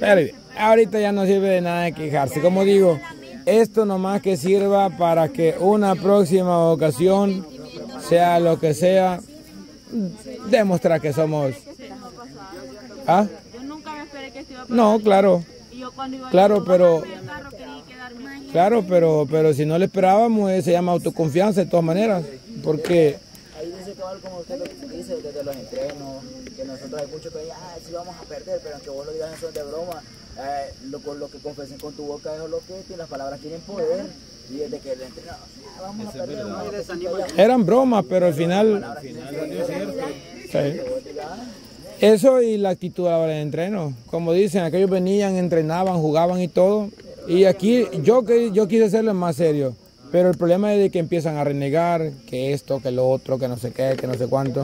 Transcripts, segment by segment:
Pero ahorita ya no sirve de nada de quejarse. Como digo, esto nomás que sirva para que una próxima ocasión, sea lo que sea, demostrar que somos... ¿Ah? Yo nunca me esperé que esto iba a pasar. No, claro. Y yo cuando iba Claro, pero... Claro, pero si no le esperábamos, se llama autoconfianza de todas maneras, porque... Ahí dice cabal como usted lo dice desde los entrenos, que nosotros hay muchos que dicen, sí vamos a perder, pero aunque vos lo digas eso de broma, lo que confesen con tu boca es lo que es, y las palabras tienen poder, y desde que el entreno, vamos a perder, Eran bromas, pero al final... Sí. Eso y la actitud a la hora de entreno. Como dicen, aquellos venían, entrenaban, jugaban y todo. Y aquí yo quise hacerlo más serio. Pero el problema es de que empiezan a renegar, que esto, que lo otro, que no sé qué, que no sé cuánto.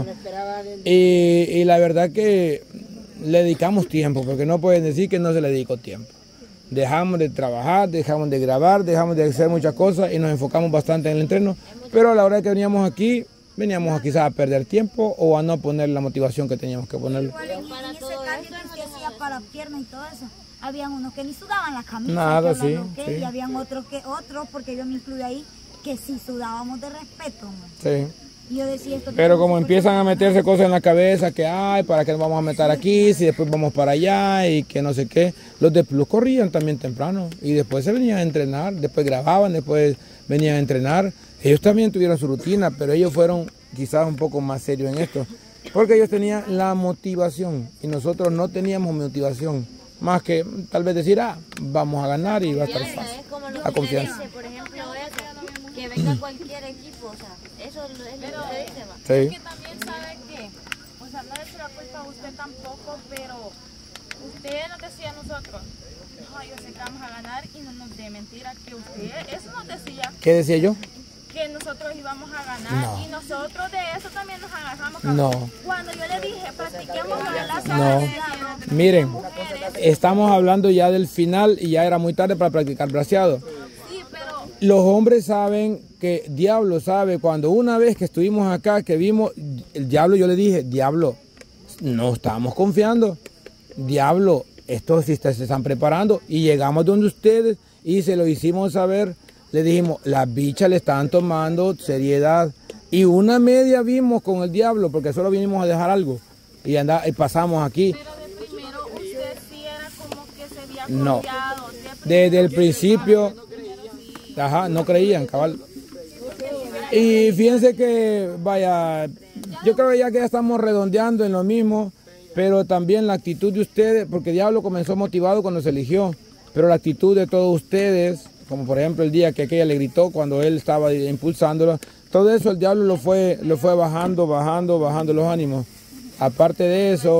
Y la verdad que le dedicamos tiempo, porque no pueden decir que no se le dedicó tiempo. Dejamos de trabajar, dejamos de grabar, dejamos de hacer muchas cosas y nos enfocamos bastante en el entreno. Pero a la hora que veníamos aquí quizás a perder tiempo o a no poner la motivación que teníamos que ponerle. Para todo eso que hacía para piernas y todo eso, habían unos que ni sudaban la camisa, nada, sí. Y habían otros, porque yo me incluí ahí, que sí sudábamos de respeto. ¿No? Sí. Y yo decía esto. Pero como empiezan a meterse cosas en la cabeza, que ay, ¿para qué nos vamos a meter aquí? Si después vamos para allá y que no sé qué. Los de Plus corrían también temprano y después se venían a entrenar, después grababan, después venían a entrenar. Ellos también tuvieron su rutina, pero ellos fueron quizás un poco más serios en esto, porque ellos tenían la motivación y nosotros no teníamos motivación, más que tal vez decir, vamos a ganar y va a estar fácil. La confianza. Por ejemplo, eso, que venga cualquier equipo, o sea, eso es lo que se dice, ¿va? Sí. Es que también sabe que, o sea, no le echo la culpa a usted tampoco, pero usted nos decía a nosotros, no, yo sé que vamos a ganar y no nos dé mentira que usted, eso nos decía. ¿Qué decía yo? Que nosotros íbamos a ganar y nosotros de eso también nos agarramos. No. Cuando yo le dije, practiquemos la sala. Miren, estamos hablando ya del final y ya era muy tarde para practicar braceado. Sí, pero... Los hombres saben que Diablo sabe, cuando una vez que estuvimos acá, que vimos, el Diablo, yo le dije, Diablo, no estábamos confiando. Diablo, estos sí se están preparando y llegamos donde ustedes y se lo hicimos saber. Le dijimos, las bichas le estaban tomando seriedad. Y una media vimos con el Diablo, porque solo vinimos a dejar algo. Y pasamos aquí. Pero de primero usted sí era como que se había No. confiado. Desde el principio, no creían, cabal. Y fíjense que, vaya, yo creo que ya estamos redondeando en lo mismo, pero también la actitud de ustedes, porque Diablo comenzó motivado cuando se eligió, pero la actitud de todos ustedes, como por ejemplo el día que aquella le gritó cuando él estaba impulsándolo, todo eso el Diablo lo fue bajando los ánimos. Aparte de eso,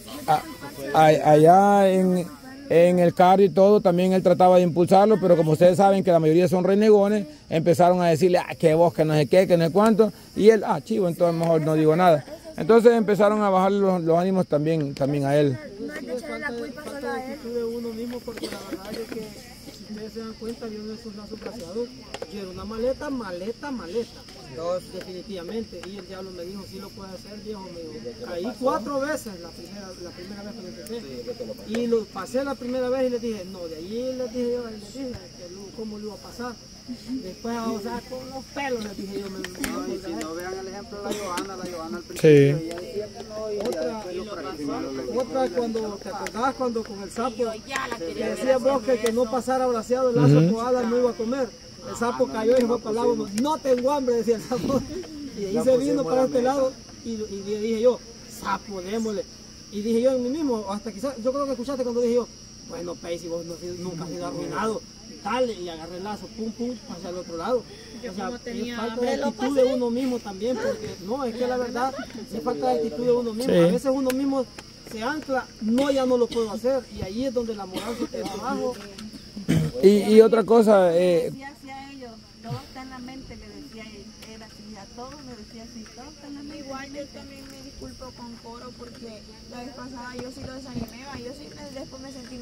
allá en el carro y todo, también él trataba de impulsarlo, pero como ustedes saben que la mayoría son renegones, empezaron a decirle, que vos, que no sé qué, que no sé cuánto, y él, chivo, entonces mejor no digo nada. Entonces empezaron a bajar los ánimos también a él. Falta de actitud de uno mismo, porque la verdad es que si ustedes se dan cuenta, yo en esos lazos braceados, yo era una maleta. Definitivamente, y el Diablo me dijo, sí lo puede hacer, viejo, me dijo. Caí 4 veces la primera vez que lo empecé. Y lo pasé la primera vez y le dije, no, de allí les dije yo, cómo lo iba a pasar. Después, o sea, con los pelos les dije yo. Y si no vean el ejemplo de la Johanna al principio, Sí. ella decía que no, y ya después lo practicó. Otra, cuando te acordás cuando con el sapo, que decía vos que no pasara braceado el lazo, Koala no iba a comer. El sapo cayó y fue para el lado, no tengo hambre, decía el sapo. Y ahí se vino para este lado y le dije yo, sapo, démosle. Y dije yo en mí mismo, hasta quizás, yo creo que escuchaste cuando dije yo, bueno, Pei, si vos nunca has sido arruinado, dale, y agarré el lazo, pum, hacia el otro lado. O sea, es falta de actitud de uno mismo también, porque no, es que la verdad, es falta de actitud de uno mismo. Sí. A veces uno mismo se ancla, no, ya no lo puedo hacer, y ahí es donde la moral se te va abajo. Y otra cosa, decía hacia ellos, todo está en la mente, le decía él así, a todos me decía así, todo está en la mente. Igual yo también me disculpo con Coro porque la vez pasada yo sí lo desanimé, yo sí después me sentí mal y le decía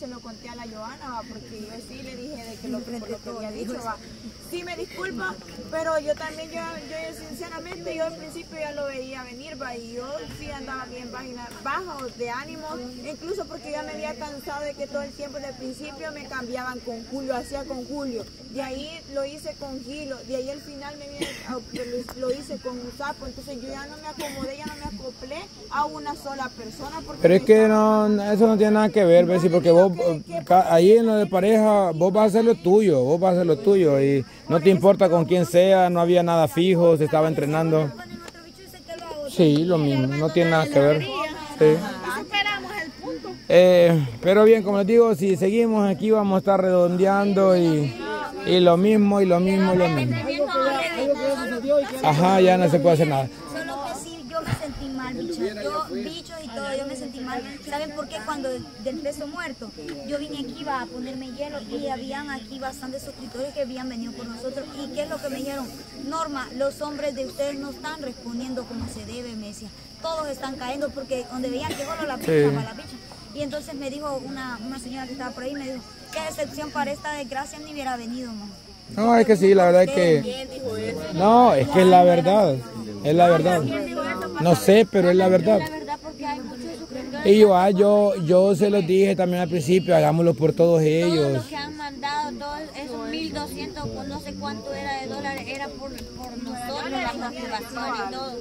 se lo conté a la Joana, ¿va? Porque yo sí le dije de que por lo que había dicho, ¿va? Sí me disculpa, pero yo también, yo sinceramente, yo al principio ya lo veía venir, ¿va? Y yo sí andaba bien bajo de ánimo, incluso porque ya me había cansado de que todo el tiempo desde el principio me cambiaban con Julio, hacía con Julio, de ahí lo hice con Gilo, de ahí al final lo hice con Sapo, entonces yo ya no me acomodé, ya no me acoplé a una sola persona. Pero es que no, eso no tiene nada que ver, Bessie, porque vos ahí en lo de pareja, vos vas a hacer lo tuyo, vos vas a hacer lo tuyo y no te importa con quién sea, no había nada fijo, se estaba entrenando. Sí, lo mismo, no tiene nada que ver. Sí. Pero bien, como les digo, si seguimos aquí vamos a estar redondeando y lo mismo, y lo mismo, y lo mismo. Ajá, ya no se puede hacer nada. Solo que sí, yo me sentí mal, bichos y todo, yo me sentí mal. ¿Saben por qué? Cuando del peso muerto, yo vine aquí, iba a ponerme hielo y habían aquí bastantes suscriptores que habían venido por nosotros. ¿Y qué es lo que me dijeron? Norma, los hombres de ustedes no están respondiendo como se debe, me decía. Todos están cayendo porque donde veían que solo la bicha. Y entonces me dijo una señora que estaba por ahí, me dijo, qué decepción para esta desgracia, ni hubiera venido, ¿no? No, es que sí, la verdad es que... No, es que es la verdad, es la verdad. No sé, pero es la verdad. Y yo se los dije también al principio, hagámoslo por todos ellos. Todos los que han mandado, todos esos 1.200, no sé cuánto era de dólares, era por nosotros, la motivación y todo.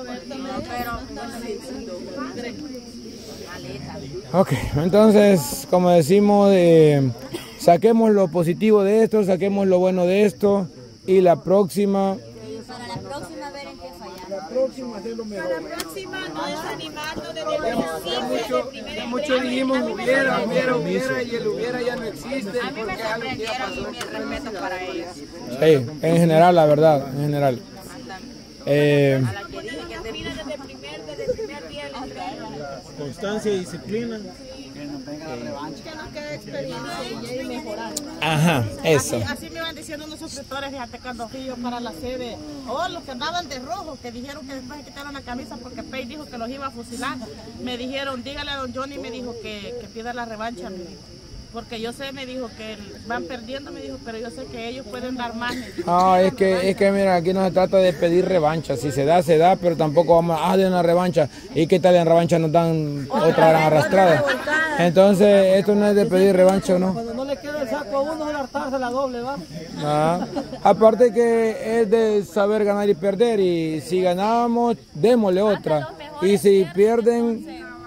Ok, entonces, como decimos, saquemos lo positivo de esto, saquemos lo bueno de esto y la próxima... Para la próxima ver en qué fallamos. La próxima hacer lo mejor. Para la próxima no desanimarnos de mucho dijimos hubiera, y el hubiera ya no existe. A mí me sorprendieron y mis respetos para ellos. Sí, en general, la verdad, en general. A la que dije que mira desde el primer día del entreno. Constancia y disciplina. Que nos quede experiencia y mejorar. Ajá, eso. Así me iban diciendo unos suscriptores, fíjate, cuando fui yo para la sede, los que andaban de rojo, que dijeron que después se quitaron la camisa porque Pei dijo que los iba a fusilar. Me dijeron, dígale a don Johnny, me dijo que pida la revancha, me dijo. Porque yo sé, me dijo que van perdiendo, me dijo, pero yo sé que ellos pueden dar más. No, es que mira, aquí no se trata de pedir revancha. Si se da, pero tampoco vamos a dar una revancha. ¿Y qué tal en revancha nos dan otra gran arrastrada? Entonces, esto no es de pedir revancha, ¿no? Cuando no le queda el saco a uno, es hartarse la doble, ¿va? Aparte que es de saber ganar y perder. Y si ganamos, démosle otra. Y si pierden,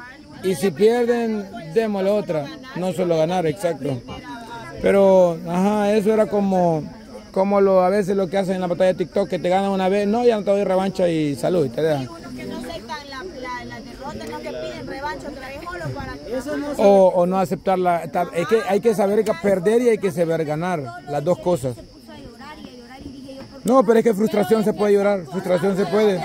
démosle otra. No solo ganar, exacto. Pero, ajá, eso era como a veces lo que hacen en la batalla de TikTok, que te ganan una vez, no, ya no te doy revancha y salud, y te dejan. Que no aceptan la derrota, no que piden revancha otra vez solo para... O no aceptarla. Es que hay que saber perder y hay que saber ganar, las dos cosas. No, pero es que frustración se puede llorar, frustración se puede.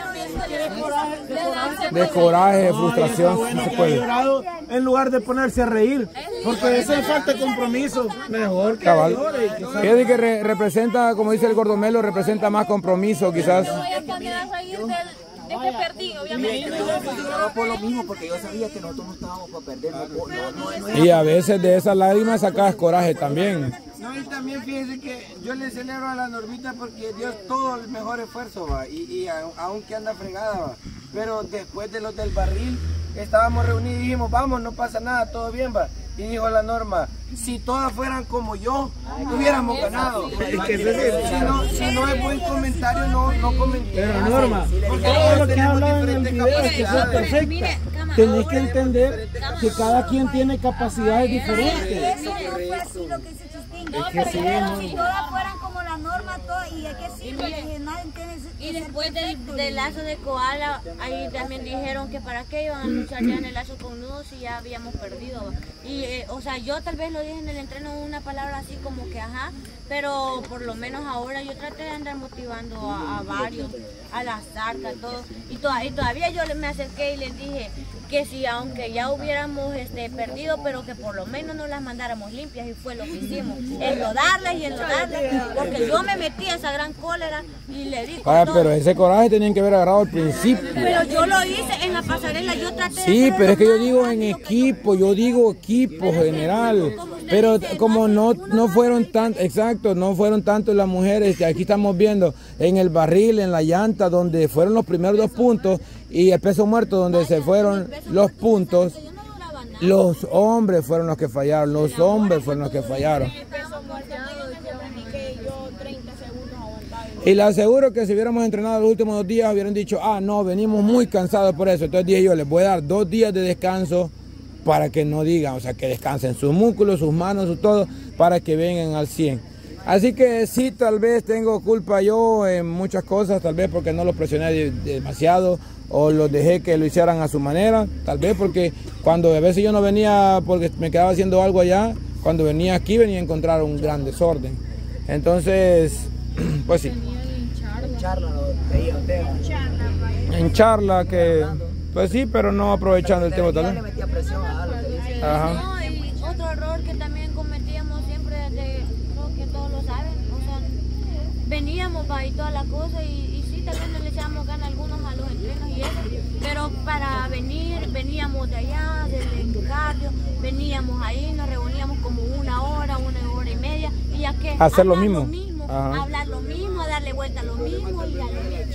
De coraje, frustración, no se puede. En lugar de ponerse a reír, porque eso es falta de compromiso. Mejor que llore. Fíjate que representa, como dice el Gordomelo, representa más compromiso quizás. De que perdí, obviamente. Yo por lo mismo, porque yo sabía que nosotros no estábamos para perder. Y a veces de esas lágrimas sacas coraje también. No, y también fíjense que yo le celebro a la Normita porque dio todo el mejor esfuerzo, va, y aunque anda fregada, va. Pero después de los del barril, estábamos reunidos y dijimos, vamos, no pasa nada, todo bien, va. Y dijo la Norma, si todas fueran como yo, hubiéramos ganado. Si no es buen comentario, no comenté. Pero Norma, todo lo que hablan en el video es que sos perfecta. Tenés que entender que cada quien tiene capacidades diferentes. Eso no fue así lo que se dijeron, si todas fueran como la Norma, y hay que sí, y después del lazo de koala, ahí también dijeron que para qué iban a luchar ya en el lazo con nudos si ya habíamos perdido. Y o sea, yo tal vez lo dije en el entreno una palabra así como que ajá, pero por lo menos ahora yo traté de andar motivando a varios, a la Zarca, todo. Y todavía yo me acerqué y les dije que si aunque ya hubiéramos perdido, pero que por lo menos no las mandáramos limpias, y fue lo que hicimos, enlodarlas y enlodarlas, porque donde yo me metí a esa gran cólera y le di con Ah, todo. pero ese coraje tenían que haber agarrado al principio. Pero yo lo hice en la pasarela, yo traté de Sí, hacer pero lo es que yo más digo en rápido que equipo, yo digo equipo general. Pero como no fueron tan, exacto, no fueron tanto las mujeres, que aquí estamos viendo en el barril, en la llanta, donde fueron los primeros 2 puntos, y el peso muerto, donde se fueron los puntos, los hombres fueron los que fallaron, los hombres fueron los que fallaron. Y le aseguro que si hubiéramos entrenado los últimos 2 días, hubieran dicho, ah, no, venimos muy cansados por eso. Entonces dije yo, les voy a dar 2 días de descanso para que no digan, o sea, que descansen sus músculos, sus manos, su todo, para que vengan al 100. Así que sí, tal vez tengo culpa yo en muchas cosas, tal vez porque no los presioné demasiado o los dejé que lo hicieran a su manera, tal vez porque cuando a veces yo no venía porque me quedaba haciendo algo allá, cuando venía aquí venía a encontrar un gran desorden. Entonces, pues sí. En charla que, pues sí, pero no aprovechando el tiempo tal vez. Ajá. No, y otro error que también cometíamos siempre, creo que todos lo saben, o sea, veníamos y toda la cosa y sí, también le echábamos ganas algunos a los entrenos y eso, pero para venir, veníamos de allá, del cardio, veníamos ahí, nos reuníamos como 1 hora, 1 hora y media, y ya que hacer lo mismo, hablar lo mismo, darle vuelta a lo mismo y a lo mismo.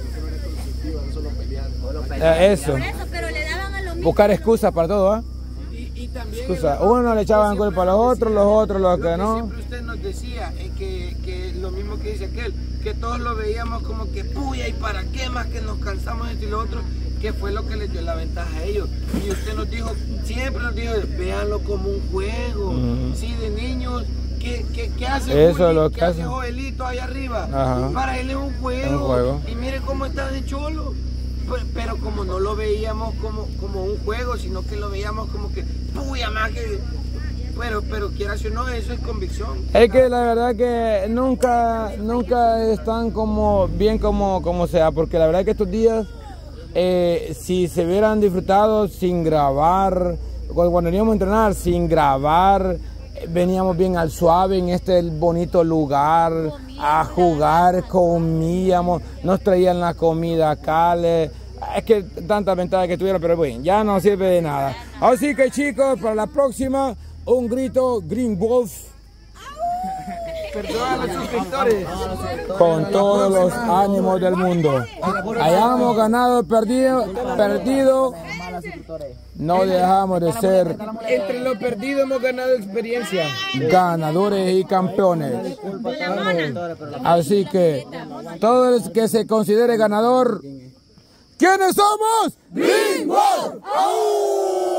Eso. Pero le daban a lo mismo. Buscar excusas para todo, ¿ah? Y también uno le echaban culpa a los otros los que no. Siempre usted nos decía que lo mismo que dice aquel, que todos lo veíamos como que puya y para qué más que nos cansamos de esto y lo otro, que fue lo que les dio la ventaja a ellos. Y usted nos dijo, siempre nos dijo, véanlo como un juego, sí, de niños. ¿Qué hace Eso es lo que hace Joelito ahí arriba? Ajá. Para él es un juego. Y mire cómo está de cholo. Pero como no lo veíamos como un juego, sino que lo veíamos como que, puya más que... Pero quieras o no, eso es convicción. Es que la verdad que nunca están como bien como sea, porque la verdad que estos días, si se hubieran disfrutado sin grabar, cuando veníamos a entrenar sin grabar, veníamos bien al suave en este bonito lugar, a jugar, comíamos, nos traían la comida acá, es que tantas ventajas que tuvieron, pero bueno, ya no sirve de nada. Así que chicos, para la próxima, un grito Green Wolf. Perdón a los suscriptores. Con todos los ánimos del mundo. Hayamos ganado, perdido, no dejamos de ser Entre lo perdido hemos ganado experiencia. ganadores y campeones. Así que todo el que se considere ganador, ¿quiénes somos? ¡Green Wolf!